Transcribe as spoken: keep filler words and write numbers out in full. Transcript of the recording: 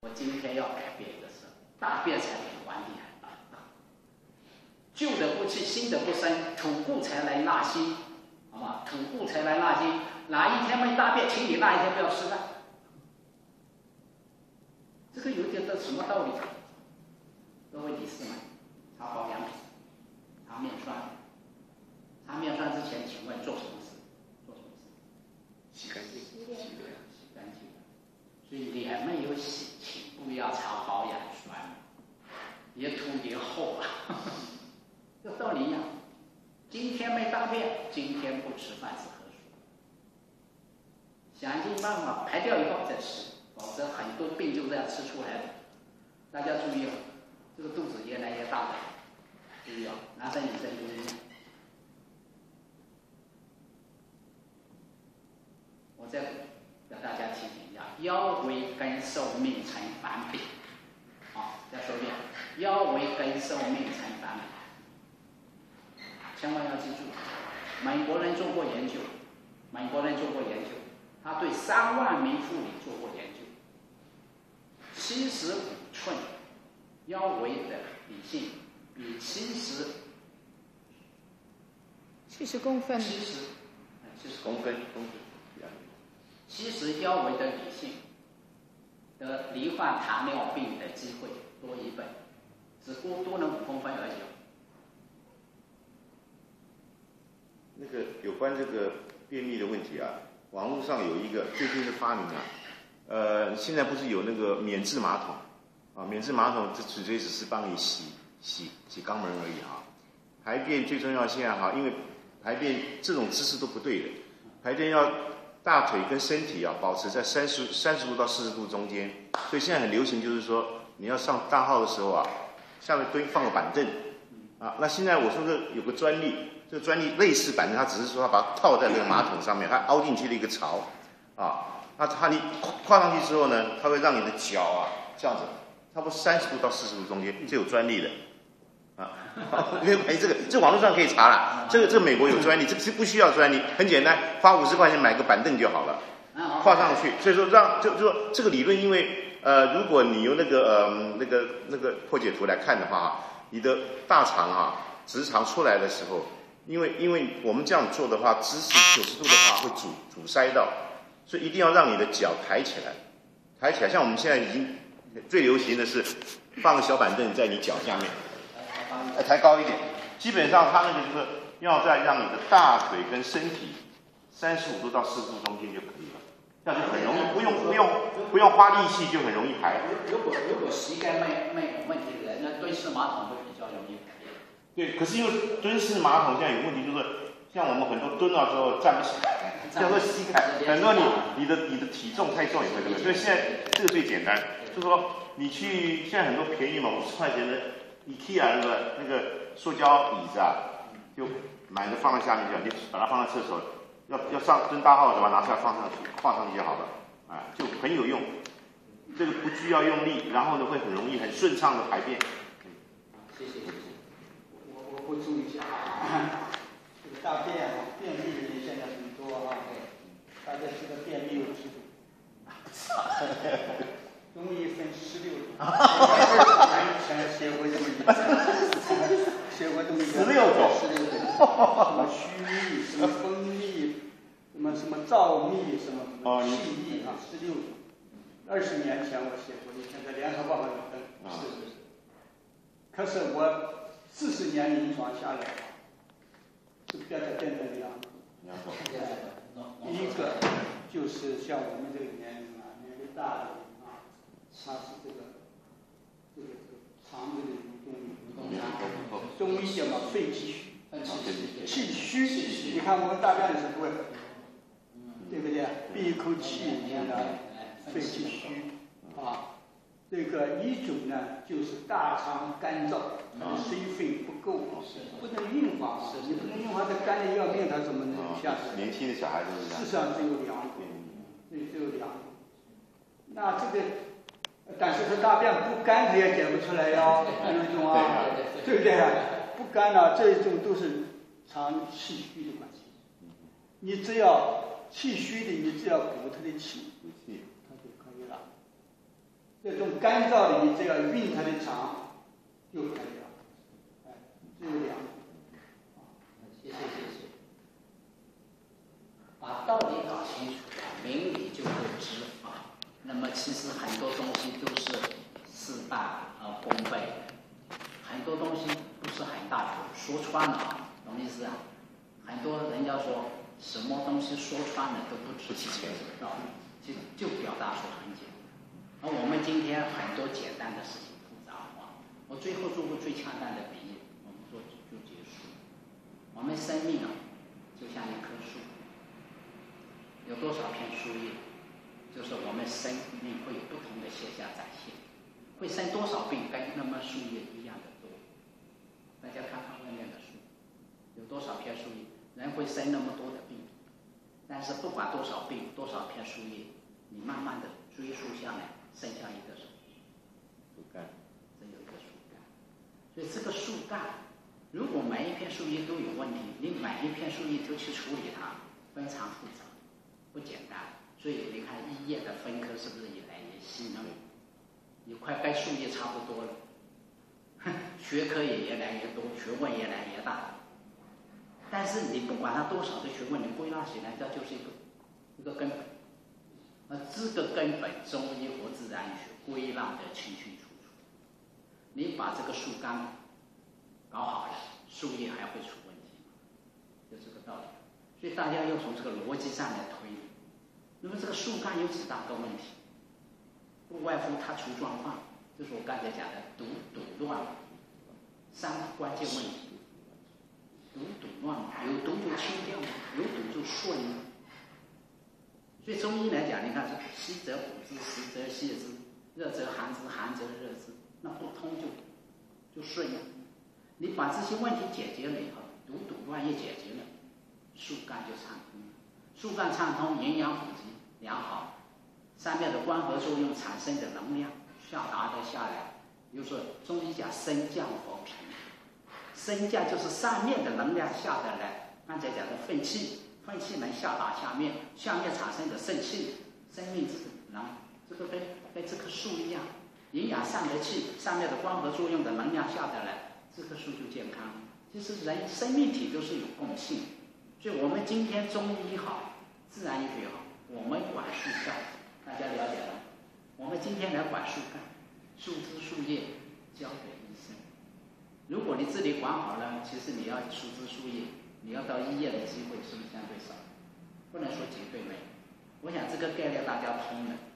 我今天要改变的是，大便才比皇帝还大。旧的不去，新的不生，土故才来纳新，好吧？土故才来纳新，哪一天没大便，请你那一天不要吃饭。这个有点的什么道理？各位理事们，擦保养品，擦面霜，擦面霜之前，请问做什么事？做什么事？ 洗干净，洗脸，洗干净。所以脸没有洗，请不要擦保养霜，越涂越厚啊。这道理一样，今天没大便，今天不吃饭是喝水，想尽办法排掉以后再吃，否则很多病就这样吃出来的。大家注意了，这个肚子越来越大的，注意啊，男生女生都一样。我再给大家提醒一下，腰围跟寿命成反比。好，再说一遍，腰围跟寿命成反比。千万要记住，美国人做过研究，美国人做过研究，他对三万名妇女做过研究，七十五寸腰围的女性比七十七十公分， 七十七十公分公分， 七十腰围的女性得罹患糖尿病的机会多一倍，只多多了五公分而已。 那个有关这个便秘的问题啊，网络上有一个最近的发明啊，呃，现在不是有那个免治马桶啊？免治马桶这纯粹只是帮你洗洗洗肛门而已哈。排便最重要，现在哈，因为排便这种姿势都不对的，排便要大腿跟身体啊保持在三十三十度到四十度中间，所以现在很流行，就是说你要上大号的时候啊，下面蹲放个板凳啊。那现在我说的有个专利。这个专利类似板凳，它只是说它把它套在那个马桶上面，它凹进去的一个槽，啊，那它你跨上去之后呢，它会让你的脚啊这样子，差不多三十度到四十度中间，这有专利的，啊，没有关系，这个这网络上可以查了，这个这个美国有专利，这个是不需要专利，很简单，花五十块钱买个板凳就好了，跨上去，所以说让就就说这个理论，因为呃，如果你用那个呃那个那个破解图来看的话，你的大肠啊直肠出来的时候。因为因为我们这样做的话，直视九十度的话会阻阻塞到，所以一定要让你的脚抬起来，抬起来。像我们现在已经最流行的是放个小板凳在你脚下面，抬高一点。基本上它那个就是要再让你的大腿跟身体三十五度到四十度中间就可以了，这样就很容易，不用不用不用花力气就很容易排。 如果如果膝盖没没有问题的人，那蹲式马桶会比较容易排。 对，可是因为蹲式马桶现在有问题，就是像我们很多蹲了之后站不起来，叫做膝盖，很多你你的你的体重太重也会这个，所以现在这个最简单，就是说你去现在很多便宜嘛，五十块钱的 IKEA 那个那个塑胶椅子啊，就买的放在下面就好，你把它放在厕所，要要上蹲大号的时候把它拿出来放上去，放上去就好了，啊，就很有用，这个不需要用力，然后呢会很容易很顺畅的排便。 谢谢。 补充一下啊，这个大便啊，便秘的人现在很多啊，大家知道便秘有几种？中医分十六种，以前写过这么一个，写过这么一个十六种，十六种，什么虚秘，什么风秘，什么什么燥秘，什么什么气秘啊，十六种。二十年前我写过，以前在《联合报》上有登，是是是。可是我。四十年临床下来，就变得变成两种。两种。第一个就是像我们这个年龄啊，年龄大的人啊，他是这个这个这个肠子的蠕动蠕动中医叫嘛肺气虚，气虚。你看我们大便的时候，对不对？闭一口气，你看肺气虚啊。这个一种呢，就是大肠干燥，水分不够，不能运化嘛。你不能运化，它干的要命，它怎么能下去？ 年轻的小孩都是这样。 世上只有两种，对，只有两种。那这个，但是它大便不干，它也解不出来呀，有一种啊，对不对？不干呢，这一种都是肠气虚的关系。你只要气虚的，你只要补它的气，它就可以了。 这种干燥的这个晕它的肠就可以了。哎，这有两种。 谢谢谢谢。把道理搞清楚，明理就会知法。那么其实很多东西都是事半而功倍的，很多东西不是很大的，说穿了啊，懂意思啊？很多人家说什么东西说穿了都不值钱，这个道理就就表达出很简单。而我们今天很多简单的事情复杂化，我最后做过最恰当的比喻，我们做就结束。我们生命啊，就像一棵树，有多少片树叶，就是我们生命会有不同的现象展现，会生多少病，跟那么树叶一样的多。大家看看外面的树，有多少片树叶，人会生那么多的病，但是不管多少病，多少片树叶，你慢慢的追溯下来，剩下一个什么？ 树干。 真有一个树干。所以这个树干，如果每一片树叶都有问题，你每一片树叶都去处理它，非常复杂，不简单。所以你看医业的分科是不是越来越细呢？也快跟树叶差不多了，学科也越来越多，学问越来越大。但是你不管它多少的学问，你归纳起来，这就是一个一个根本。而这个根本，中医和自然学归纳得清清楚楚。你把这个树干搞好了，树叶还会出问题吗？就这个道理。所以大家要从这个逻辑上来推理。那么这个树干有几大个问题？不外乎它出状况，就是我刚才讲的毒堵乱三个关键问题。毒堵乱，有毒就清掉，有毒就顺。所以中医来讲，你看是虚则补之，实则泻之，热则寒之，寒则热之，那不通就就顺了。你把这些问题解决了以后，毒堵乱也解决了，树干就畅通了。树干畅通，营养补给良好，上面的光合作用产生的能量下达的下来。比如说中医讲升降合平，升降就是上面的能量下得来，刚才讲的肾气。肾气能下达下面，下面产生的肾气，生命之能，这个跟跟这棵树一样，营养上得去，上面的光合作用的能量下得来，这棵树就健康。其实人生命体都是有共性，所以我们今天中医好，自然医学好，我们管树干，大家了解了？我们今天来管树干，树枝树叶交给医生。如果你这里管好了，其实你要树枝树叶。你要到医院的机会是不是相对少？不能说绝对没有。我想这个概念大家通了。